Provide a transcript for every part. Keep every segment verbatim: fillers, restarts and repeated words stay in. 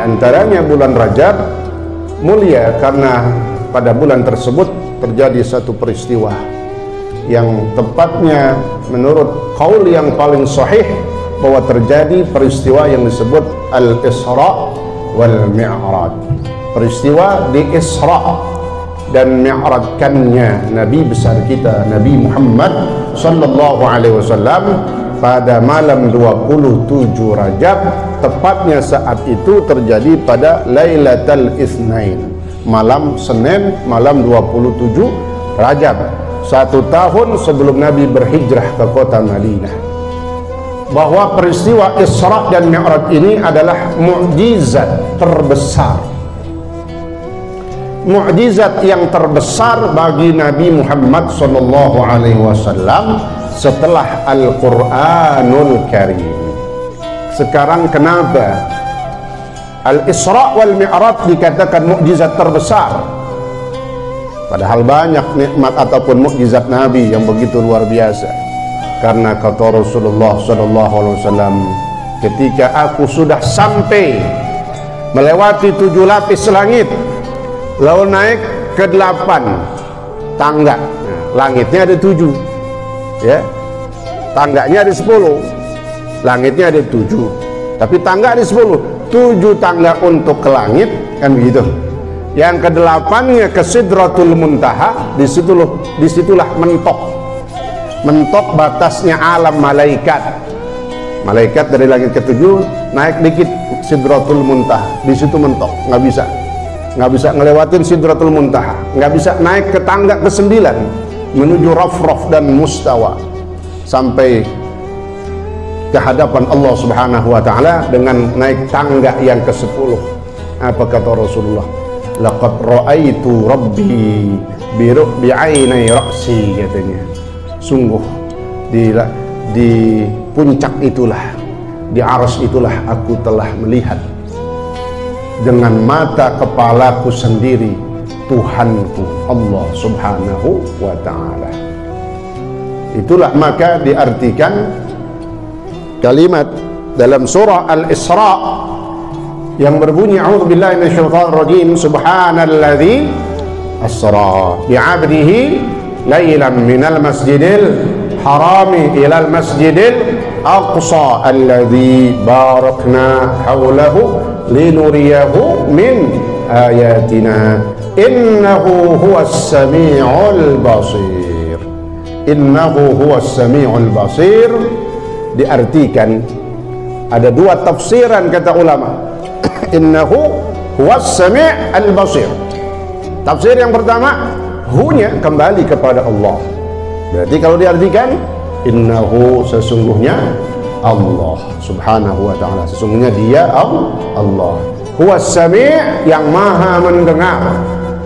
antaranya bulan Rajab mulia karena pada bulan tersebut terjadi satu peristiwa yang tepatnya menurut qaul yang paling sahih bahwa terjadi peristiwa yang disebut Al-Isra wal Mi'raj. Peristiwa di Isra dan Mi'rajkannya Nabi besar kita Nabi Muhammad sallallahu alaihi wasallam pada malam dua puluh tujuh Rajab, tepatnya saat itu terjadi pada Lailatul Itsnain, malam Senin, malam dua puluh tujuh Rajab, satu tahun sebelum Nabi berhijrah ke kota Madinah. Bahwa peristiwa Isra dan Mi'raj ini adalah mukjizat terbesar, mukjizat yang terbesar bagi Nabi Muhammad sallallahu alaihi wasallam setelah Al-Quranul Karim. Sekarang kenapa Al-Isra wal Mi'raj dikatakan mukjizat terbesar, padahal banyak nikmat ataupun mukjizat Nabi yang begitu luar biasa? Karena kata Rasulullah sallallahu alaihi wasallam, ketika aku sudah sampai melewati tujuh lapis langit, lalu naik ke delapan tangga, nah, langitnya ada tujuh, ya, tangganya ada sepuluh, langitnya ada tujuh, tapi tangga ada sepuluh, tujuh tangga untuk ke langit, kan begitu. Yang kedelapannya ke Sidratul Muntaha, disitulah, disitulah mentok, mentok batasnya alam malaikat. Malaikat dari langit ketujuh naik dikit Sidratul Muntaha, disitu mentok, nggak bisa, nggak bisa ngelewatin Sidratul Muntaha, nggak bisa naik ke tangga ke sembilan menuju Rafraf dan Mustawa sampai ke hadapan Allah Subhanahu wa taala dengan naik tangga yang ke sepuluh. Apa kata Rasulullah? Laqad ra'aitu rabbi bi bi'ainai ra'si, katanya. Sungguh di di puncak itulah, di arsy itulah aku telah melihat dengan mata kepalaku sendiri Tuhanku Allah Subhanahu wa ta'ala. Itulah maka diartikan kalimat dalam surah Al-Isra yang berbunyi a'udzubillahi minasyaitonir rajim, subhanalladzi asra bi'abdihi lailan minal masjidil harami ilal masjidil aqsa alladzi barakna haulahu linuriyahu min ayatina innahu huwas sami'ul basir. Innahu huwas sami'ul basir diartikan ada dua tafsiran kata ulama. Innahu huwas sami'ul basir. Tafsir yang pertama, hu-nya kembali kepada Allah. Berarti kalau diartikan innahu sesungguhnya Allah Subhanahu wa ta'ala, sesungguhnya dia Allah. Huwas sami' yang maha mendengar,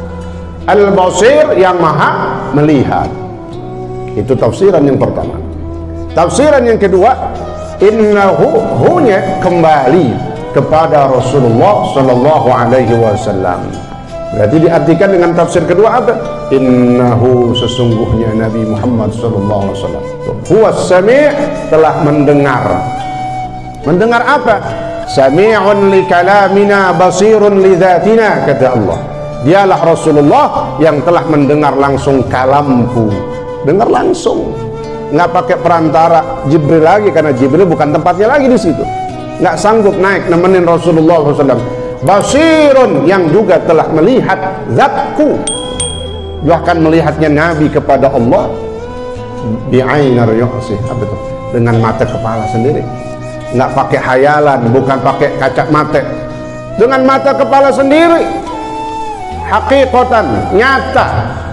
al-basir yang maha melihat. Itu tafsiran yang pertama. Tafsiran yang kedua, innahu, hu-nya kembali kepada Rasulullah sallallahu alaihi wasallam. Berarti diartikan dengan tafsir kedua apa? Innahu sesungguhnya Nabi Muhammad sallallahu alaihi wasallam huwas sami' telah mendengar. Mendengar apa? Sami'un li kalamina basirun li dzatina, kata Allah. Dialah Rasulullah yang telah mendengar langsung kalamku. Dengar langsung, nggak pakai perantara Jibril lagi, karena Jibril bukan tempatnya lagi di situ. Nggak sanggup naik nemenin Rasulullah sallallahu alaihi wasallam. Basirun yang juga telah melihat zatku, bahkan melihatnya Nabi kepada Allah bi'ainar yu'sih, apa itu? Dengan mata kepala sendiri, nggak pakai hayalan, bukan pakai kaca mata, dengan mata kepala sendiri, hakikatan, nyata.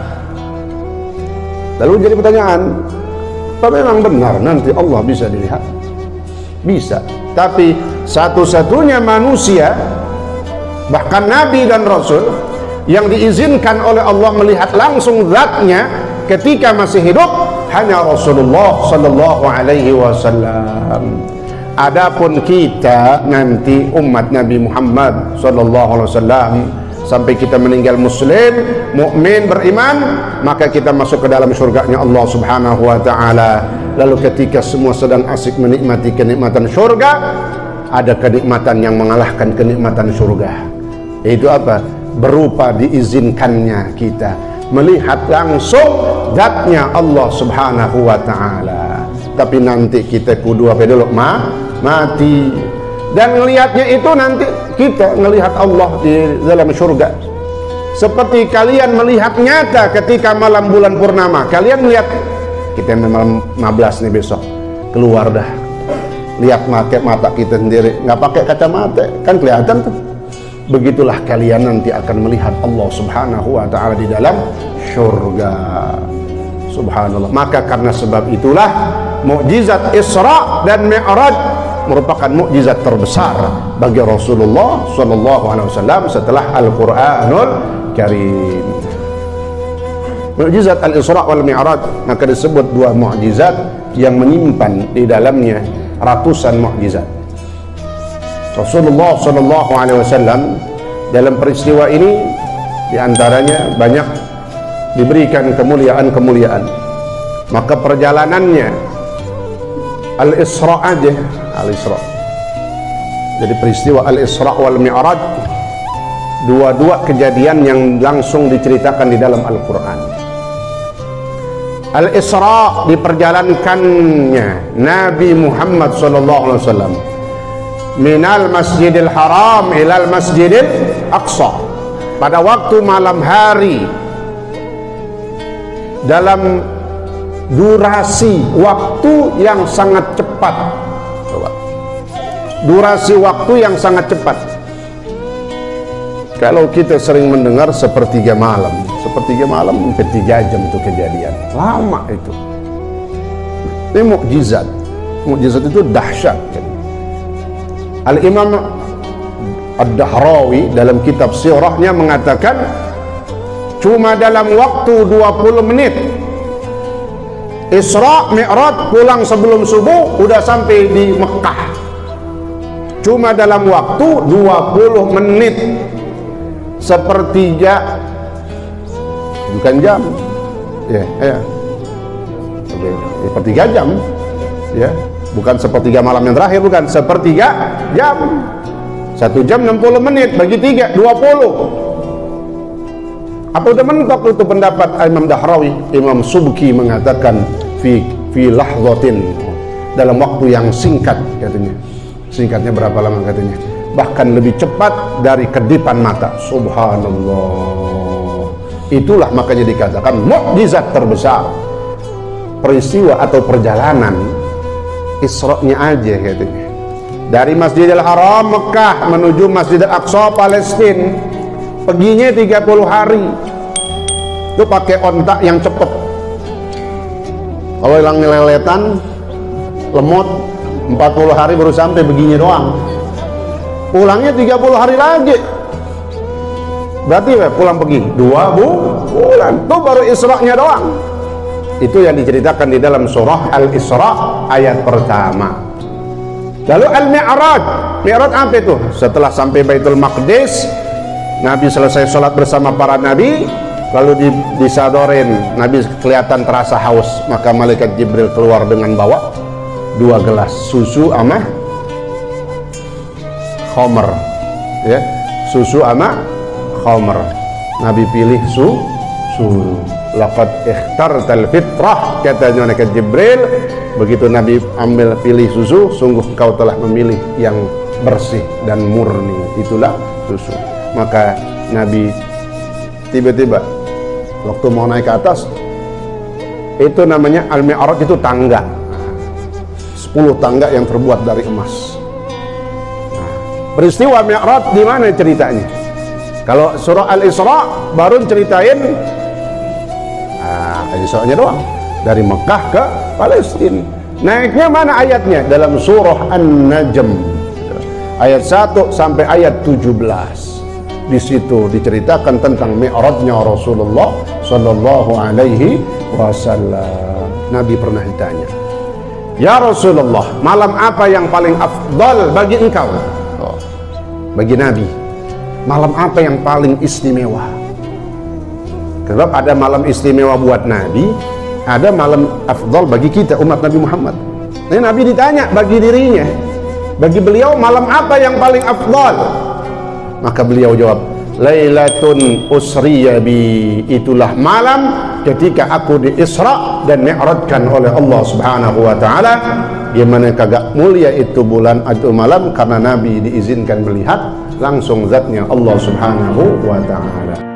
Lalu jadi pertanyaan, apa memang benar nanti Allah bisa dilihat? Bisa, tapi satu-satunya manusia, bahkan Nabi dan Rasul, yang diizinkan oleh Allah melihat langsung zatnya ketika masih hidup hanya Rasulullah sallallahu alaihi wasallam. Adapun kita nanti umat Nabi Muhammad sallallahu alaihi wasallam sampai kita meninggal muslim, mukmin, beriman, maka kita masuk ke dalam surganya Allah Subhanahu wa taala. Lalu ketika semua sedang asik menikmati kenikmatan surga, ada kenikmatan yang mengalahkan kenikmatan surga. Yaitu apa? Berupa diizinkannya kita melihat langsung zatnya Allah subhanahu wa ta'ala. Tapi nanti kita kudu apa dulu? Ma, mati. Dan ngelihatnya itu nanti kita ngelihat Allah di dalam surga. Seperti kalian melihat nyata ketika malam bulan purnama. Kalian melihat, kita malam lima belas nih besok, keluar dah. Lihat pakai mata kita sendiri, nggak pakai kacamata, kan kelihatan tuh. Begitulah kalian nanti akan melihat Allah subhanahu wa ta'ala di dalam surga. Subhanallah. Maka karena sebab itulah mukjizat Isra dan Mi'raj merupakan mukjizat terbesar bagi Rasulullah sallallahu alaihi wasallam setelah Al-Qur'anul Karim. Mukjizat Al-Isra wal Mi'raj maka disebut dua mukjizat yang menyimpan di dalamnya ratusan mukjizat. Rasulullah sallallahu alaihi wasallam dalam peristiwa ini diantaranya banyak diberikan kemuliaan-kemuliaan. Maka perjalanannya Al-Isra aja, Al-Isra. Jadi peristiwa Al-Isra wal Mi'raj dua-dua kejadian yang langsung diceritakan di dalam Al-Quran. Al-Isra diperjalankannya Nabi Muhammad sallallahu alaihi wasallam minal Masjidil Haram ilal Masjidil Aqsa pada waktu malam hari dalam durasi waktu yang sangat cepat. Durasi waktu yang sangat cepat. Kalau kita sering mendengar sepertiga malam, sepertiga malam sampai tiga jam itu kejadian, lama itu. Ini mukjizat, mukjizat itu dahsyat. Al-Imam Ad-Dahrawi dalam kitab sirahnya mengatakan cuma dalam waktu dua puluh menit Isra Mi'raj, pulang sebelum subuh udah sampai di Mekah. Cuma dalam waktu dua puluh menit, sepertiga bukan jam ya, ya. Sepertiga jam ya, bukan sepertiga malam yang terakhir, bukan, sepertiga jam. Satu jam enam puluh menit bagi tiga, dua puluh. Apa udah mentok itu pendapat Imam Dahrawi? Imam Subki mengatakan fi fi lahzatin, dalam waktu yang singkat katanya. Singkatnya berapa lama katanya? Bahkan lebih cepat dari kedipan mata. Subhanallah. Itulah makanya dikatakan mukjizat terbesar. Peristiwa atau perjalanan Isra-nya aja katanya. Dari Masjidil Haram Mekah menuju Masjidil Aqsa Palestina, perginya tiga puluh hari. Itu pakai ontak yang cepet. Kalau hilang leletan, lemot, empat puluh hari baru sampai, begini doang. Pulangnya tiga puluh hari lagi. Berarti ya, pulang pergi dua bulan. Itu baru Isra-nya doang. Itu yang diceritakan di dalam surah Al-Isra ayat pertama. Lalu Al-Mi'raj, Mi'raj apa itu? Setelah sampai Baitul Maqdis, Nabi selesai sholat bersama para nabi, lalu disadorin, Nabi kelihatan terasa haus, maka malaikat Jibril keluar dengan bawa dua gelas susu ama khomer, ya, susu ama khomer. Nabi pilih su susu. Laqad ikhtartal fitrah, katanya malaikat Jibril. Begitu Nabi ambil pilih susu, sungguh kau telah memilih yang bersih dan murni, itulah susu. Maka Nabi tiba-tiba waktu mau naik ke atas, itu namanya Al-Mi'raj, itu tangga, sepuluh tangga yang terbuat dari emas. Nah, peristiwa Mi'raj di mana ceritanya? Kalau surah Al-Isra baru ceritain nah, Isra-nya doang, dari Mekah ke Palestina. Naiknya mana ayatnya? Dalam surah An-Najm ayat satu sampai ayat tujuh belas. Di situ diceritakan tentang Mi'rajnya Rasulullah sallallahu alaihi wasallam. Nabi pernah ditanya, "Ya Rasulullah, malam apa yang paling afdal bagi engkau?" Oh, bagi Nabi, malam apa yang paling istimewa? Sebab ada malam istimewa buat Nabi, ada malam afdal bagi kita umat Nabi Muhammad. Ini Nabi ditanya bagi dirinya, bagi beliau malam apa yang paling afdal? Maka beliau jawab, Lailatun usriya bi, itulah malam ketika aku di Isra dan Mi'rajkan oleh Allah Subhanahu wa taala. Gimana kagak mulia itu bulan atau malam, karena Nabi diizinkan melihat langsung zatnya Allah Subhanahu wa taala.